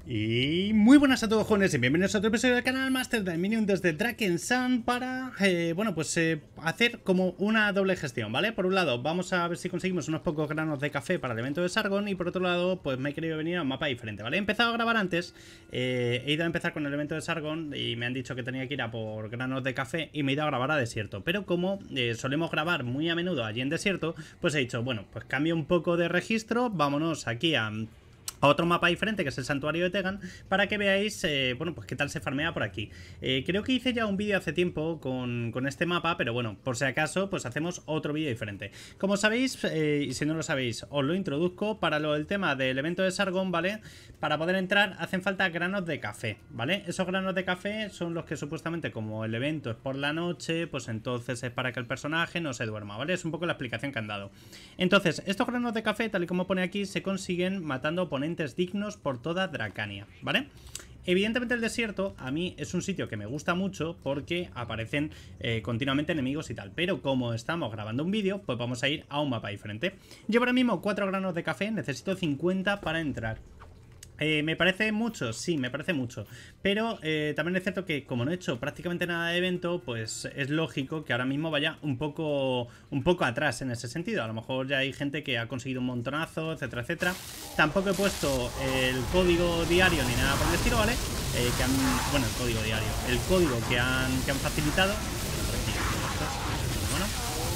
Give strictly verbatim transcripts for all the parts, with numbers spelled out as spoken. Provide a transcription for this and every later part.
Y muy buenas a todos, jóvenes, y bienvenidos a otro episodio del canal Master Dominion desde Drakensand para, eh, bueno, pues eh, hacer como una doble gestión, ¿vale? Por un lado, vamos a ver si conseguimos unos pocos granos de café para el evento de Sargon, y por otro lado, pues me he querido venir a un mapa diferente, ¿vale? He empezado a grabar antes, eh, he ido a empezar con el evento de Sargon y me han dicho que tenía que ir a por granos de café y me he ido a grabar a desierto, pero como eh, solemos grabar muy a menudo allí en desierto, pues he dicho, bueno, pues cambio un poco de registro, vámonos aquí a... a otro mapa diferente, que es el santuario de Tegan, para que veáis, eh, bueno, pues qué tal se farmea por aquí. Eh, creo que hice ya un vídeo hace tiempo con, con este mapa, pero bueno, por si acaso, pues hacemos otro vídeo diferente. Como sabéis, eh, y si no lo sabéis, os lo introduzco, para lo del tema del evento de Sargon, ¿vale? Para poder entrar hacen falta granos de café, ¿vale? Esos granos de café son los que supuestamente, como el evento es por la noche, pues entonces es para que el personaje no se duerma, ¿vale? Es un poco la explicación que han dado. Entonces, estos granos de café, tal y como pone aquí, se consiguen matando oponentes dignos por toda Dracania, ¿vale? Evidentemente el desierto a mí es un sitio que me gusta mucho porque aparecen eh, continuamente enemigos y tal, pero como estamos grabando un vídeo, pues vamos a ir a un mapa diferente. Llevo ahora mismo cuatro granos de café, necesito cincuenta para entrar. Eh, ¿Me parece mucho? Sí, me parece mucho. Pero eh, también es cierto que como no he hecho prácticamente nada de evento, pues es lógico que ahora mismo vaya un poco, un poco atrás en ese sentido. A lo mejor ya hay gente que ha conseguido un montonazo, etcétera, etcétera. Tampoco he puesto el código diario ni nada por el estilo, ¿vale? Eh, que han, bueno, el código diario. El código que han, que han facilitado. Bueno.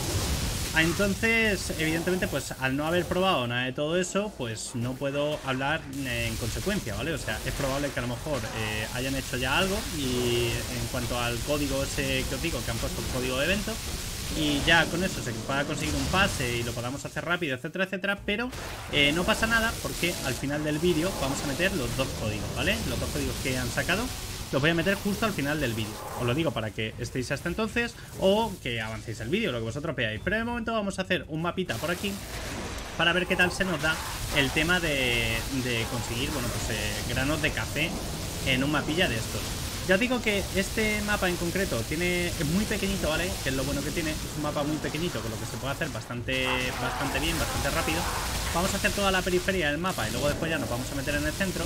Entonces, evidentemente, pues al no haber probado nada de todo eso, pues no puedo hablar en consecuencia, ¿vale? O sea, es probable que a lo mejor eh, hayan hecho ya algo y en cuanto al código ese que os digo, que han puesto el código de evento, y ya con eso se pueda conseguir un pase y lo podamos hacer rápido, etcétera, etcétera, pero eh, no pasa nada porque al final del vídeo vamos a meter los dos códigos, ¿vale? Los dos códigos que han sacado los voy a meter justo al final del vídeo. Os lo digo para que estéis hasta entonces o que avancéis el vídeo, lo que vosotros veáis. Pero de momento vamos a hacer un mapita por aquí para ver qué tal se nos da el tema de, de conseguir, bueno, pues eh, granos de café en un mapilla de estos. Ya os digo que este mapa en concreto tiene, es muy pequeñito, ¿vale? Que es lo bueno que tiene, es un mapa muy pequeñito, con lo que se puede hacer bastante, bastante bien, bastante rápido. Vamos a hacer toda la periferia del mapa y luego después ya nos vamos a meter en el centro.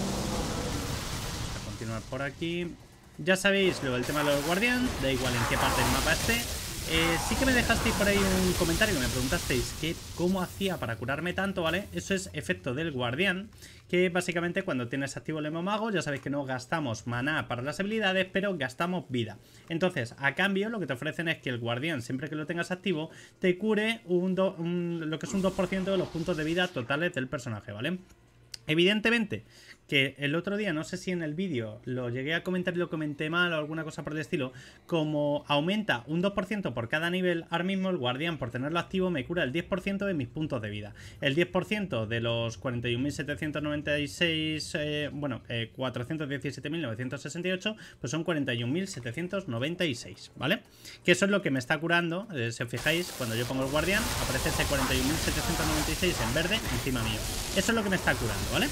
Por aquí. Ya sabéis lo del tema de los guardián, da igual en qué parte del mapa esté. Eh, sí que me dejasteis por ahí un comentario que me preguntasteis que cómo hacía para curarme tanto, ¿vale? Eso es efecto del guardián, que básicamente cuando tienes activo el hemomago, ya sabéis que no gastamos maná para las habilidades, pero gastamos vida. Entonces, a cambio, lo que te ofrecen es que el guardián, siempre que lo tengas activo, te cure un, do, un lo que es un dos por ciento de los puntos de vida totales del personaje, ¿vale? Evidentemente, que el otro día, no sé si en el vídeo lo llegué a comentar y lo comenté mal o alguna cosa por el estilo, como aumenta un dos por ciento por cada nivel, ahora mismo el guardián, por tenerlo activo, me cura el diez por ciento de mis puntos de vida. El diez por ciento de los cuarenta y un mil setecientos noventa y seis, eh, bueno, eh, cuatrocientos diecisiete mil novecientos sesenta y ocho, pues son cuarenta y un mil setecientos noventa y seis, ¿vale? Que eso es lo que me está curando, eh, si os fijáis, cuando yo pongo el guardián, aparece ese cuarenta y un mil setecientos noventa y seis en verde encima mío. Eso es lo que me está curando, ¿vale?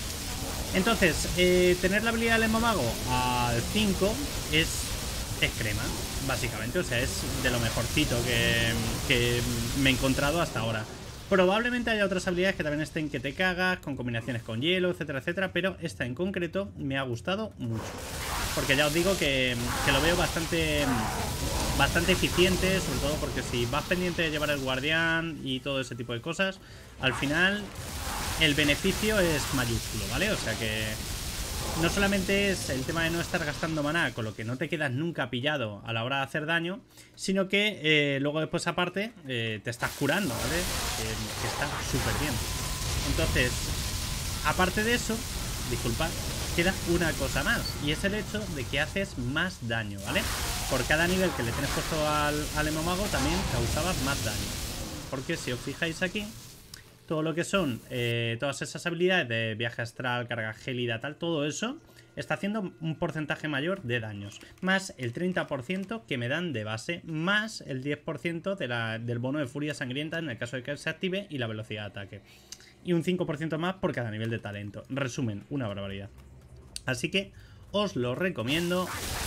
Entonces, eh, tener la habilidad del hemomago al cinco es, es crema, básicamente. O sea, es de lo mejorcito que, que me he encontrado hasta ahora. Probablemente haya otras habilidades que también estén que te cagas, con combinaciones con hielo, etcétera, etcétera. Pero esta en concreto me ha gustado mucho. Porque ya os digo que, que lo veo bastante, bastante eficiente, sobre todo porque si vas pendiente de llevar el guardián y todo ese tipo de cosas, al final el beneficio es mayúsculo, ¿vale? O sea que no solamente es el tema de no estar gastando maná, con lo que no te quedas nunca pillado a la hora de hacer daño, sino que eh, luego después aparte eh, te estás curando, ¿vale? Eh, que está súper bien. Entonces, aparte de eso, disculpad, queda una cosa más, y es el hecho de que haces más daño, ¿vale? Por cada nivel que le tienes puesto al, al hemomago también causabas más daño. Porque si os fijáis aquí, todo lo que son eh, todas esas habilidades de viaje astral, carga gélida, tal, todo eso está haciendo un porcentaje mayor de daños, más el treinta por ciento que me dan de base, más el diez por ciento de la, del bono de furia sangrienta en el caso de que se active y la velocidad de ataque, y un cinco por ciento más por cada nivel de talento. Resumen, una barbaridad. Así que os lo recomiendo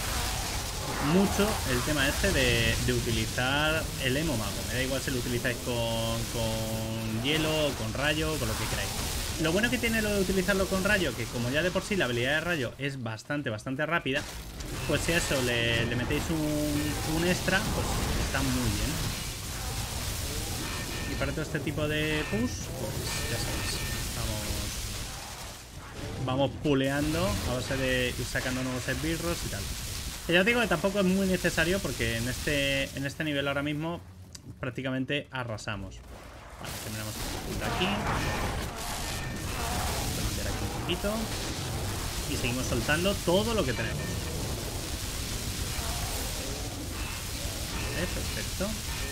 mucho el tema este de, de utilizar el hemomago. Me da igual si lo utilizáis con, con hielo, con rayo, con lo que queráis. Lo bueno que tiene lo de utilizarlo con rayo, que como ya de por sí la habilidad de rayo es bastante, bastante rápida, pues si a eso le, le metéis un, un extra, pues está muy bien. Y para todo este tipo de push, pues ya sabéis, vamos, vamos puleando a base de ir sacando nuevos esbirros y tal. Y ya os digo que tampoco es muy necesario porque en este, en este nivel ahora mismo prácticamente arrasamos. Vale, terminamos aquí. Aquí un poquito y seguimos soltando todo lo que tenemos. Vale, perfecto.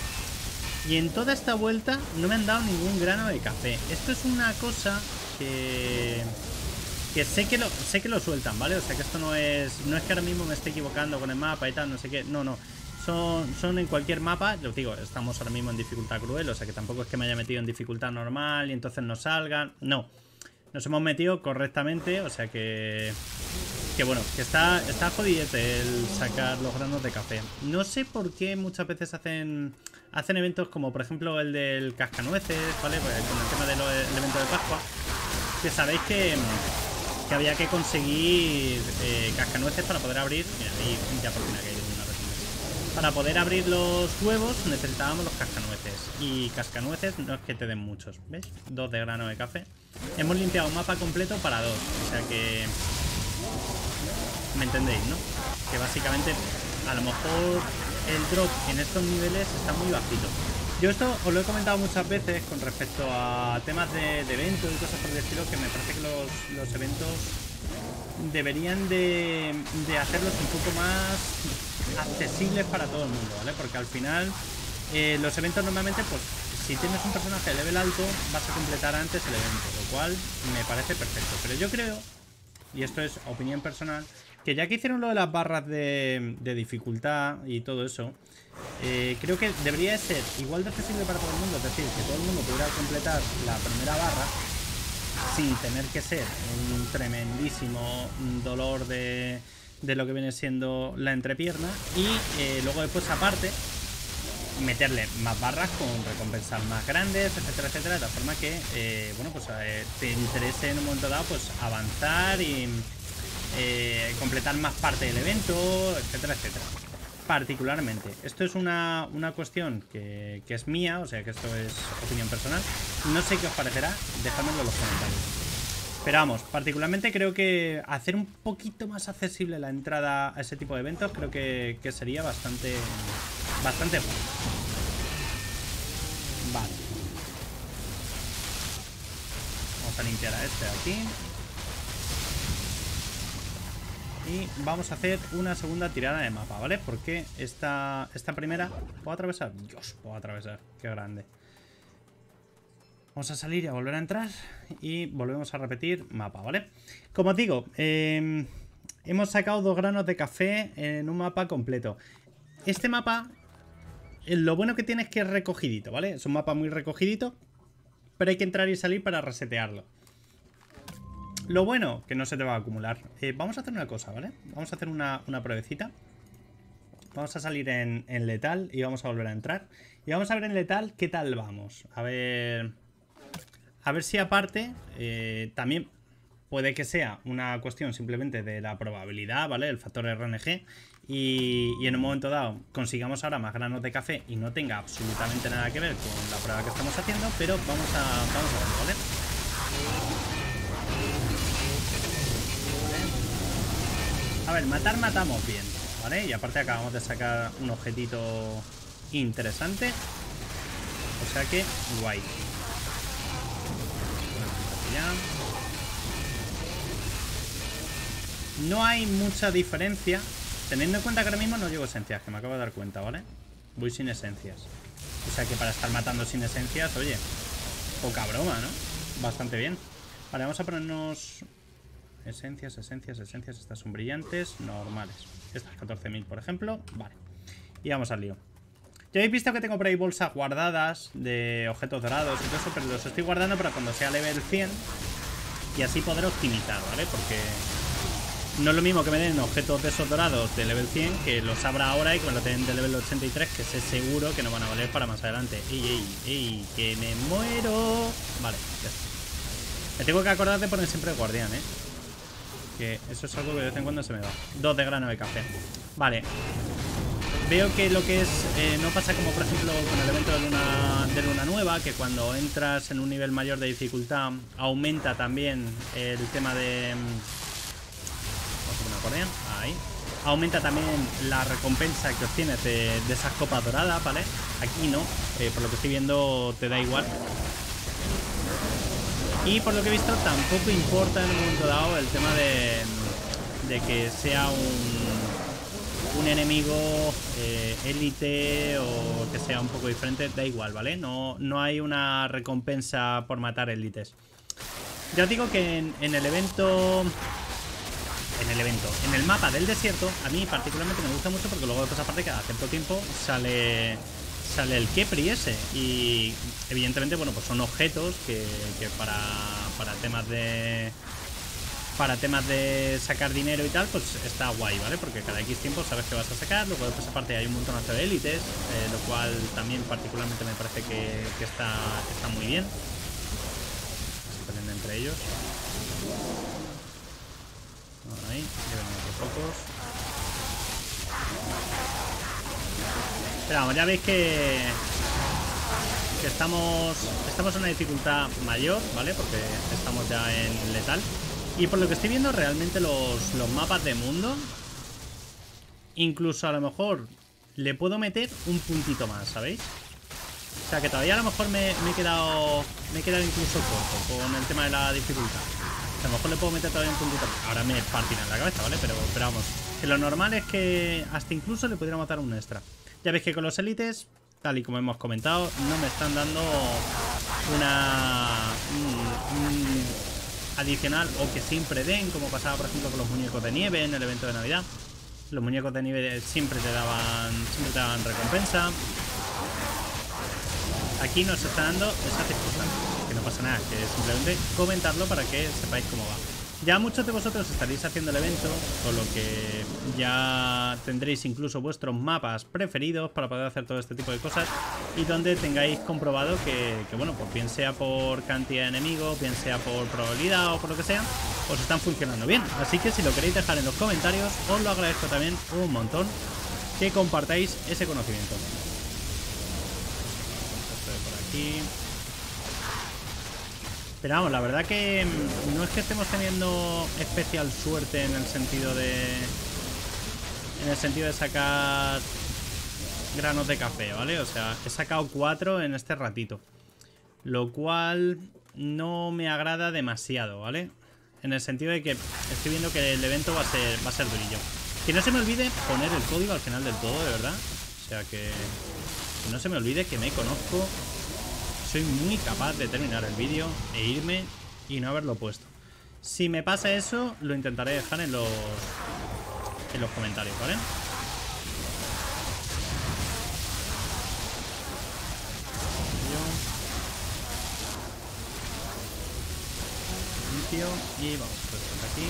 Y en toda esta vuelta no me han dado ningún grano de café. Esto es una cosa que que sé que lo sé que lo sueltan, ¿vale? O sea que esto no es no es que ahora mismo me esté equivocando con el mapa y tal, no sé qué. No, no. Son, son en cualquier mapa, os digo, estamos ahora mismo en dificultad cruel, o sea que tampoco es que me haya metido en dificultad normal y entonces no salgan. No. Nos hemos metido correctamente, o sea que... Que bueno, que está, está jodidete el sacar los granos de café. No sé por qué muchas veces hacen hacen eventos como por ejemplo el del cascanueces, ¿vale? Pues con el tema del evento de Pascua. Que sabéis que, que había que conseguir eh, cascanueces para poder abrir... Mira, ahí ya por fin ha caído una recompensa. Para poder abrir los huevos necesitábamos los cascanueces. Y cascanueces no es que te den muchos, ¿ves? Dos de grano de café. Hemos limpiado un mapa completo para dos. O sea que... ¿Me entendéis, no? Que básicamente a lo mejor el drop en estos niveles está muy bajito. Yo esto os lo he comentado muchas veces con respecto a temas de, de eventos y cosas por el estilo, que me parece que los, los eventos deberían de, de hacerlos un poco más accesibles para todo el mundo, ¿vale? Porque al final eh, los eventos normalmente, pues si tienes un personaje de level alto vas a completar antes el evento, lo cual me parece perfecto. Pero yo creo, y esto es opinión personal, que ya que hicieron lo de las barras de, de dificultad y todo eso, eh, creo que debería ser igual de accesible para todo el mundo. Es decir, que todo el mundo pudiera completar la primera barra sin tener que ser un tremendísimo dolor de, de lo que viene siendo la entrepierna. Y eh, luego después aparte meterle más barras con recompensas más grandes, etcétera, etcétera, de tal forma que eh, bueno, pues eh, te interese en un momento dado pues avanzar y eh, completar más parte del evento, etcétera, etcétera. Particularmente, esto es una, una cuestión que, que es mía, o sea que esto es opinión personal. No sé qué os parecerá, dejadmelo en los comentarios. Pero vamos, particularmente creo que hacer un poquito más accesible la entrada a ese tipo de eventos creo que, que sería bastante bastante bueno. Vale. Vamos a limpiar a este de aquí. Y vamos a hacer una segunda tirada de mapa, ¿vale? Porque esta, esta primera... ¿Puedo atravesar? Dios, puedo atravesar. Qué grande. Vamos a salir y a volver a entrar. Y volvemos a repetir mapa, ¿vale? Como os digo, eh, hemos sacado dos granos de café en un mapa completo. Este mapa, lo bueno que tiene es que es recogidito, ¿vale? Es un mapa muy recogidito, pero hay que entrar y salir para resetearlo. Lo bueno, que no se te va a acumular. Eh, vamos a hacer una cosa, ¿vale? Vamos a hacer una, una pruebecita. Vamos a salir en, en letal y vamos a volver a entrar. Y vamos a ver en letal qué tal vamos. A ver... A ver si aparte eh, también puede que sea una cuestión simplemente de la probabilidad, ¿vale? El factor R N G. Y, y en un momento dado consigamos ahora más granos de café y no tenga absolutamente nada que ver con la prueba que estamos haciendo. Pero vamos a, vamos a verlo, ¿vale? A ver, matar matamos bien, ¿vale? Y aparte acabamos de sacar un objetito interesante. O sea que, guay. No hay mucha diferencia, teniendo en cuenta que ahora mismo no llevo esencias, que me acabo de dar cuenta, ¿vale? Voy sin esencias. O sea que para estar matando sin esencias, oye, poca broma, ¿no? Bastante bien. Vale, vamos a ponernos... Esencias, esencias, esencias. Estas son brillantes, normales. Estas catorce mil, por ejemplo. Vale. Y vamos al lío. Ya habéis visto que tengo por ahí bolsas guardadas de objetos dorados y todo eso, pero los estoy guardando para cuando sea level cien y así poder optimizar, ¿vale? Porque no es lo mismo que me den objetos de esos dorados de level cien que los abra ahora y que me los den de level ochenta y tres, que sé seguro que no van a valer para más adelante. ¡Ey, ey, ey! ¡Que me muero! Vale, ya está. Me tengo que acordar de poner siempre el guardián, ¿eh? Que eso es algo que de vez en cuando se me va. Dos de grano de café. Vale. Veo que lo que es... Eh, no pasa como, por ejemplo, con el evento de luna, de luna nueva, que cuando entras en un nivel mayor de dificultad, aumenta también el tema de... Vamos a poner guardián. Ahí. Aumenta también la recompensa que obtienes de, de esas copas doradas, ¿vale? Aquí no. Eh, por lo que estoy viendo, te da igual. Y por lo que he visto, tampoco importa en un momento dado el tema de, de que sea un, un enemigo eh, élite o que sea un poco diferente. Da igual, ¿vale? No, no hay una recompensa por matar élites. Ya os digo que en, en el evento... En el evento, en el mapa del desierto, a mí particularmente me gusta mucho porque luego después aparte cada cierto tiempo sale... Sale el Kepri ese y evidentemente, bueno, pues son objetos que, que para, para temas de para temas de sacar dinero y tal, pues está guay, ¿vale? Porque cada X tiempo sabes que vas a sacar. Luego después aparte hay un montón de élites, eh, lo cual también particularmente me parece que, que está, está muy bien. Se peleen entre ellos. Ahí, llevan otros pocos. Pero vamos, ya veis que, que estamos, estamos en una dificultad mayor, ¿vale? Porque estamos ya en letal. Y por lo que estoy viendo, realmente los, los mapas de mundo, incluso a lo mejor le puedo meter un puntito más, ¿sabéis? O sea que todavía a lo mejor me, me he quedado me he quedado incluso corto con el tema de la dificultad. A lo mejor le puedo meter todavía un puntito más. Ahora me partirá en la cabeza, ¿vale? Pero, pero vamos, que lo normal es que hasta incluso le pudiéramos dar un extra. Ya veis que con los élites, tal y como hemos comentado, no me están dando una un, un adicional o que siempre den, como pasaba por ejemplo con los muñecos de nieve en el evento de Navidad. Los muñecos de nieve siempre te daban, siempre te daban recompensa. Aquí nos está dando esa circunstancia, que no pasa nada, que es simplemente comentarlo para que sepáis cómo va. Ya muchos de vosotros estaréis haciendo el evento, con lo que ya tendréis incluso vuestros mapas preferidos para poder hacer todo este tipo de cosas y donde tengáis comprobado que, que bueno, pues bien sea por cantidad de enemigos, bien sea por probabilidad o por lo que sea, os están funcionando bien. Así que si lo queréis dejar en los comentarios, os lo agradezco también un montón que compartáis ese conocimiento. Esto de por aquí... Pero vamos, la verdad que no es que estemos teniendo especial suerte en el sentido de... En el sentido de sacar granos de café, ¿vale? O sea, he sacado cuatro en este ratito. Lo cual no me agrada demasiado, ¿vale? En el sentido de que estoy viendo que el evento va a ser, va a ser durillo. Que no se me olvide poner el código al final del todo, de verdad. O sea que... Que no se me olvide que me conozco... Soy muy capaz de terminar el vídeo e irme y no haberlo puesto. Si me pasa eso, lo intentaré dejar en los en los comentarios, ¿vale? Limpio y vamos, pues aquí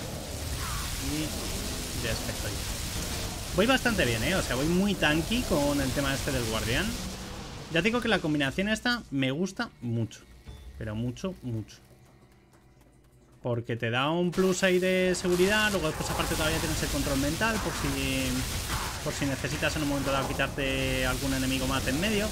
y despejo ya. Voy bastante bien, ¿eh? O sea, voy muy tanky con el tema este del guardián. Ya digo que la combinación esta me gusta mucho. Pero mucho, mucho. Porque te da un plus ahí de seguridad. Luego después aparte todavía tienes el control mental. Por si, por si necesitas en un momento dado quitarte algún enemigo más en medio.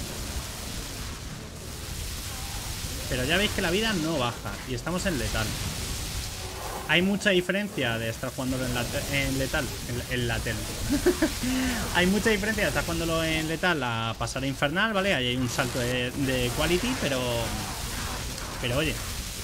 Pero ya veis que la vida no baja. Y estamos en letal. Hay mucha diferencia de estar jugándolo en, la, en letal. En, en latel. Hay mucha diferencia de estar jugándolo en letal a pasar a infernal, ¿vale? Ahí hay un salto de, de quality, pero... Pero oye.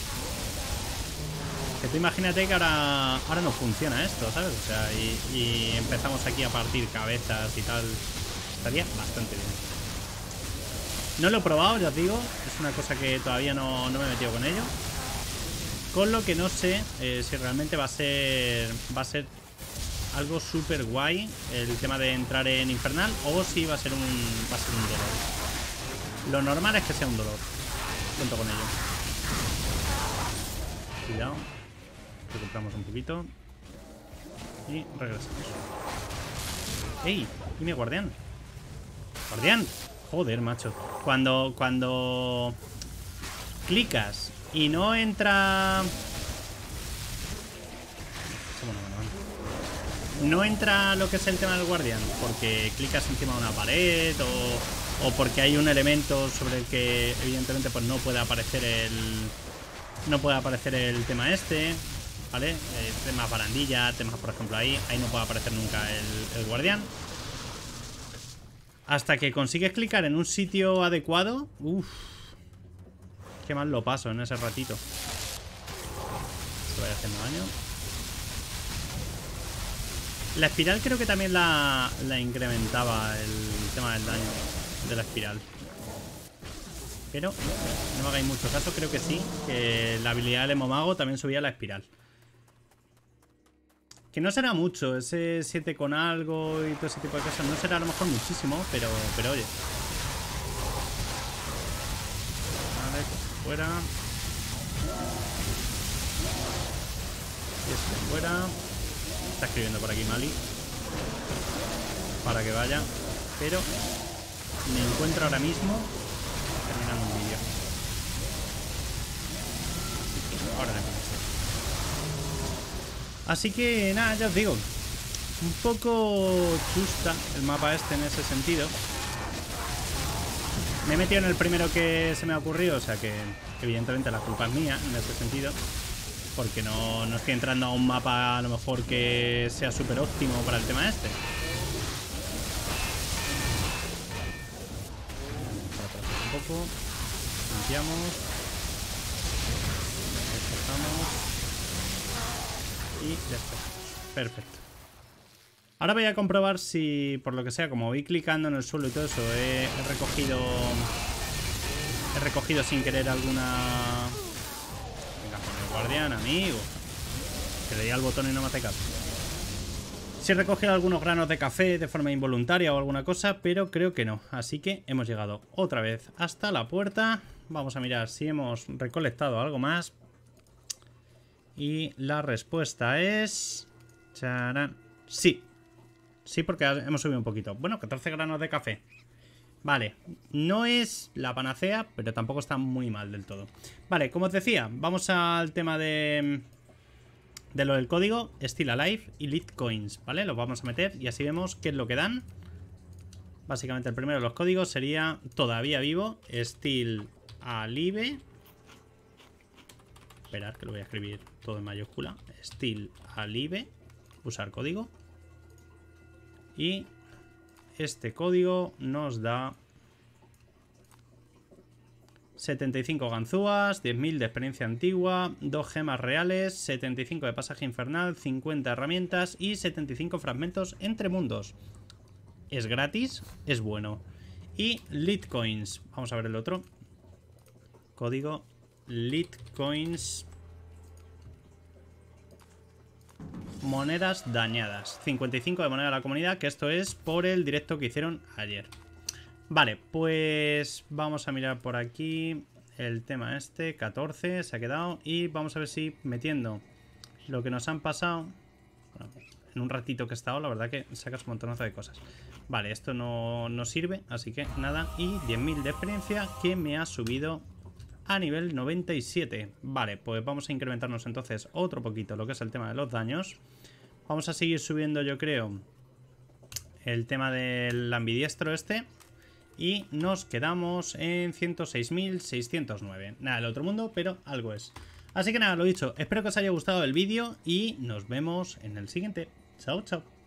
Que tú imagínate que ahora, ahora no funciona esto, ¿sabes? O sea, y, y empezamos aquí a partir cabezas y tal. Estaría bastante bien. No lo he probado, ya os digo. Es una cosa que todavía no, no me he metido con ello. Con lo que no sé eh, si realmente va a ser va a ser algo súper guay el tema de entrar en infernal o si va a ser un va a ser un dolor. Lo normal es que sea un dolor. Cuento con ello. Cuidado. Recuperamos un poquito. Y regresamos. ¡Ey! ¿Y mi guardián? ¡Guardián! Joder, macho. Cuando, cuando clicas Y no entra... No entra lo que es el tema del guardián, porque clicas encima de una pared o, o porque hay un elemento sobre el que evidentemente pues no puede aparecer el... No puede aparecer el tema este, ¿vale? Eh, temas barandilla, temas por ejemplo ahí, ahí no puede aparecer nunca el, el guardián. Hasta que consigues clicar en un sitio adecuado, uff, qué mal lo paso en ese ratito. Se vaya haciendo daño. La espiral creo que también la, la incrementaba el tema del daño de la espiral. Pero no me hagáis mucho caso, creo que sí, que la habilidad del Emomago también subía la espiral. Que no será mucho, ese siete con algo y todo ese tipo de cosas, no será a lo mejor muchísimo, pero, pero oye. Vale, fuera. Y este fuera. Está escribiendo por aquí Mali para que vaya, pero me encuentro ahora mismo terminando un vídeo. Ahora me parece. Así que nada, ya os digo, un poco chusta el mapa este en ese sentido. Me he metido en el primero que se me ha ocurrido, o sea que evidentemente la culpa es mía en ese sentido. Porque no, no estoy entrando a un mapa a lo mejor que sea súper óptimo para el tema este. Un poco. Limpiamos. Despejamos. Y despejamos. Perfecto. Ahora voy a comprobar si, por lo que sea, como voy clicando en el suelo y todo eso, he, he recogido... He recogido sin querer alguna... Guardián, amigo. Que le di al botón y no me hace caso. Sí he recogido algunos granos de café de forma involuntaria o alguna cosa, pero creo que no. Así que hemos llegado otra vez hasta la puerta. Vamos a mirar si hemos recolectado algo más. Y la respuesta es... ¡Charán! Sí. Sí, porque hemos subido un poquito. Bueno, catorce granos de café. Vale, no es la panacea, pero tampoco está muy mal del todo. Vale, como os decía, vamos al tema de, de lo del código, Still Alive y Litcoins, ¿vale? Los vamos a meter y así vemos qué es lo que dan. Básicamente el primero de los códigos sería todavía vivo, Still Alive. Esperad que lo voy a escribir todo en mayúscula. Still Alive, usar código. Y... este código nos da setenta y cinco ganzúas, diez mil de experiencia antigua, dos gemas reales, setenta y cinco de pasaje infernal, cincuenta herramientas y setenta y cinco fragmentos entre mundos. Es gratis, es bueno. Y Litcoins, vamos a ver el otro. Código Litcoins. Monedas dañadas, cincuenta y cinco de moneda de la comunidad, que esto es por el directo que hicieron ayer. Vale, pues vamos a mirar por aquí el tema este, catorce se ha quedado. Y vamos a ver si metiendo lo que nos han pasado, bueno, en un ratito que he estado, la verdad que sacas un montonazo de cosas. Vale, esto no, no sirve, así que nada. Y diez mil de experiencia que me ha subido a nivel noventa y siete. Vale, pues vamos a incrementarnos entonces otro poquito lo que es el tema de los daños. Vamos a seguir subiendo, yo creo, el tema del ambidiestro este. Y nos quedamos en ciento seis mil seiscientos nueve. Nada del otro mundo, pero algo es. Así que nada, lo dicho, espero que os haya gustado el vídeo y nos vemos en el siguiente. Chao, chao.